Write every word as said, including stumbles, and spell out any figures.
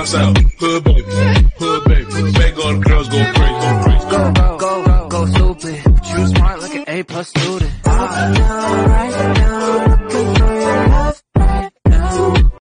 down south, hood baby, hood baby. Make all the girls go crazy, go crazy. Go, go, go, go, go stupid. But you smart like an A plus student. I know.